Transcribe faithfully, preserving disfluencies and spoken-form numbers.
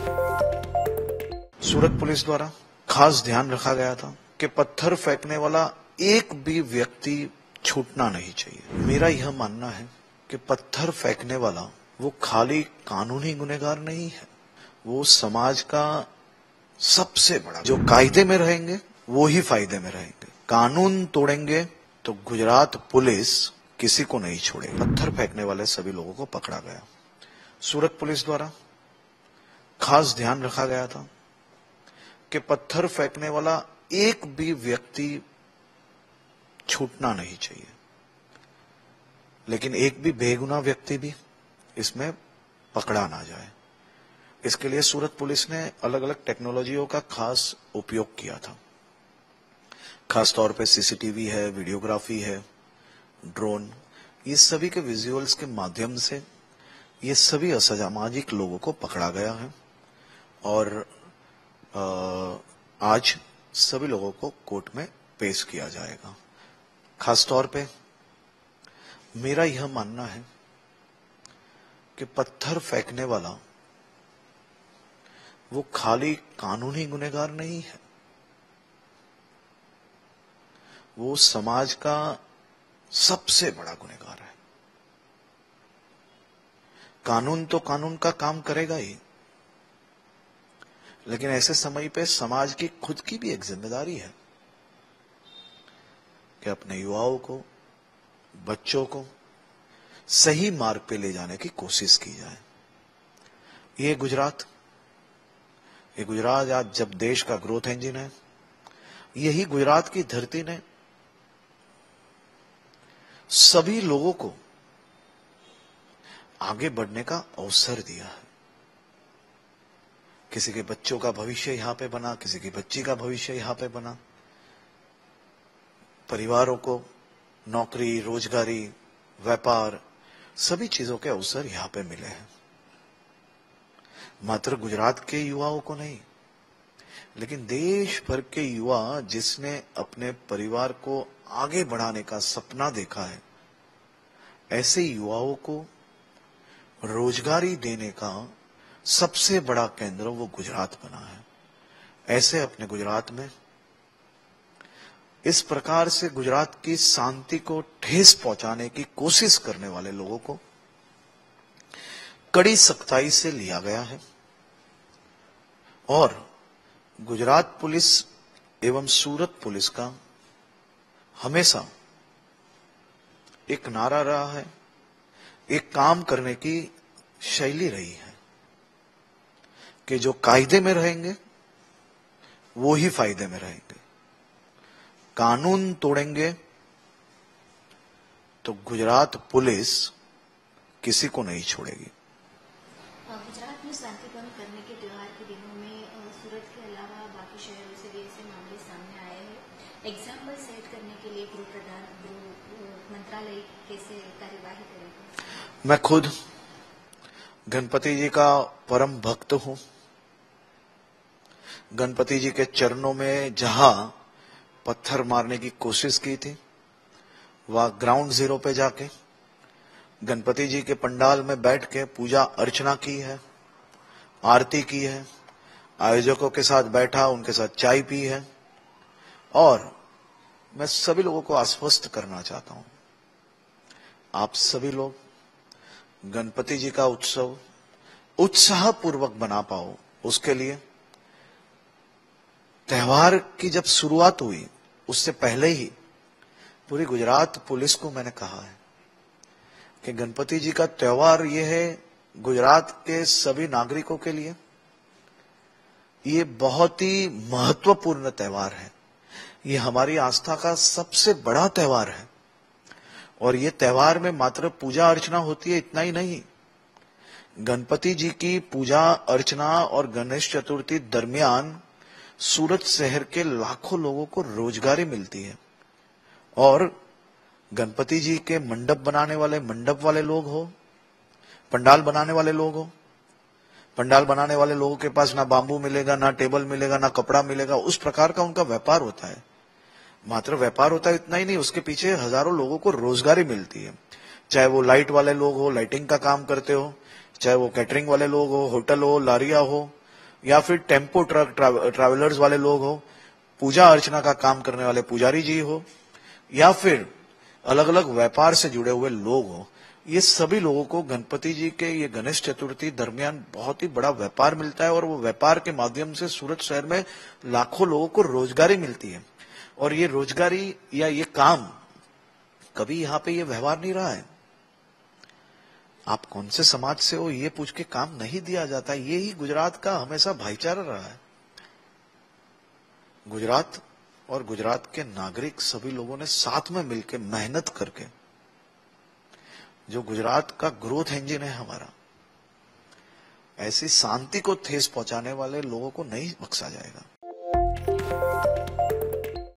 सूरत police द्वारा खास ध्यान रखा गया था कि पत्थर फेंकने वाला एक भी व्यक्ति छूटना नहीं चाहिए। मेरा यह मानना है कि पत्थर फेंकने वाला वो खाली कानूनी गुनहगार नहीं है, वो समाज का सबसे बड़ा, जो कायदे में रहेंगे वो ही फायदे में रहेंगे। कानून तोड़ेंगे तो गुजरात पुलिस किसी को नहीं छोड़ेगी। पत्थर फेंकने वाले सभी लोगों को पकड़ा गया। सूरत पुलिस द्वारा खास ध्यान रखा गया था कि पत्थर फेंकने वाला एक भी व्यक्ति छूटना नहीं चाहिए, लेकिन एक भी बेगुनाह व्यक्ति भी इसमें पकड़ा ना जाए। इसके लिए सूरत पुलिस ने अलग अलग टेक्नोलॉजियों का खास उपयोग किया था। खास तौर पे सीसीटीवी है, वीडियोग्राफी है, ड्रोन, ये सभी के विजुअल्स के माध्यम से ये सभी असामाजिक लोगों को पकड़ा गया है और आज सभी लोगों को कोर्ट में पेश किया जाएगा। खास तौर पे मेरा यह मानना है कि पत्थर फेंकने वाला वो खाली कानूनी गुनहगार नहीं है, वो समाज का सबसे बड़ा गुनहगार है। कानून तो कानून का काम करेगा ही, लेकिन ऐसे समय पे समाज की खुद की भी एक जिम्मेदारी है कि अपने युवाओं को, बच्चों को सही मार्ग पे ले जाने की कोशिश की जाए। ये गुजरात ये गुजरात आज जब देश का ग्रोथ इंजन है, यही गुजरात की धरती ने सभी लोगों को आगे बढ़ने का अवसर दिया है। किसी के बच्चों का भविष्य यहां पे बना, किसी की बच्ची का भविष्य यहां पे बना। परिवारों को नौकरी, रोजगारी, व्यापार, सभी चीजों के अवसर यहां पे मिले हैं। मात्र गुजरात के युवाओं को नहीं, लेकिन देश भर के युवा जिसने अपने परिवार को आगे बढ़ाने का सपना देखा है, ऐसे युवाओं को रोजगारी देने का सबसे बड़ा केंद्र वो गुजरात बना है। ऐसे अपने गुजरात में इस प्रकार से गुजरात की शांति को ठेस पहुंचाने की कोशिश करने वाले लोगों को कड़ी सख्ताई से लिया गया है और गुजरात पुलिस एवं सूरत पुलिस का हमेशा एक नारा रहा है, एक काम करने की शैली रही है कि जो कायदे में रहेंगे वो ही फायदे में रहेंगे। कानून तोड़ेंगे तो गुजरात पुलिस किसी को नहीं छोड़ेगी। गुजरात में शांति भंग करने के त्योहार के दिनों में सूरत के अलावा बाकी शहरों से भी ऐसे मामले सामने आए हैं। एग्जाम्पल सेट करने के लिए गृह प्रधान गृह मंत्रालय कैसे कार्यवाही करेगा? मैं खुद गणपति जी का परम भक्त हूं। गणपति जी के चरणों में जहां पत्थर मारने की कोशिश की थी, वह ग्राउंड जीरो पे जाके गणपति जी के पंडाल में बैठ के पूजा अर्चना की है, आरती की है, आयोजकों के साथ बैठा, उनके साथ चाय पी है। और मैं सभी लोगों को आश्वस्त करना चाहता हूं, आप सभी लोग गणपति जी का उत्सव उत्साहपूर्वक बना पाओ, उसके लिए त्योहार की जब शुरुआत हुई उससे पहले ही पूरी गुजरात पुलिस को मैंने कहा है कि गणपति जी का त्योहार ये है गुजरात के सभी नागरिकों के लिए, ये बहुत ही महत्वपूर्ण त्योहार है। ये हमारी आस्था का सबसे बड़ा त्योहार है और ये त्योहार में मात्र पूजा अर्चना होती है, इतना ही नहीं, गणपति जी की पूजा अर्चना और गणेश चतुर्थी दरमियान सूरत शहर के लाखों लोगों को रोजगारी मिलती है। और गणपति जी के मंडप बनाने वाले मंडप वाले लोग हो, पंडाल बनाने वाले लोग हो, पंडाल बनाने वाले लोगों के पास ना बांबू मिलेगा, ना टेबल मिलेगा, ना कपड़ा मिलेगा, उस प्रकार का उनका व्यापार होता है। मात्र व्यापार होता है इतना ही नहीं, उसके पीछे हजारों लोगों को रोजगारी मिलती है। चाहे वो लाइट वाले लोग हो, लाइटिंग का काम करते हो, चाहे वो कैटरिंग वाले लोग हो, होटल हो, लारिया हो, या फिर टेम्पो ट्रक ट्रैवलर्स वाले लोग हो, पूजा अर्चना का काम करने वाले पुजारी जी हो, या फिर अलग अलग व्यापार से जुड़े हुए लोग हो, ये सभी लोगों को गणपति जी के ये गणेश चतुर्थी दरमियान बहुत ही बड़ा व्यापार मिलता है और वो व्यापार के माध्यम से सूरत शहर में लाखों लोगों को रोजगारी मिलती है। और ये रोजगारी या ये काम कभी यहां पे ये व्यवहार नहीं रहा है। आप कौन से समाज से हो ये पूछ के काम नहीं दिया जाता। ये ही गुजरात का हमेशा भाईचारा रहा है। गुजरात और गुजरात के नागरिक सभी लोगों ने साथ में मिलकर मेहनत करके जो गुजरात का ग्रोथ इंजन है हमारा, ऐसी शांति को ठेस पहुंचाने वाले लोगों को नहीं बख्शा जाएगा।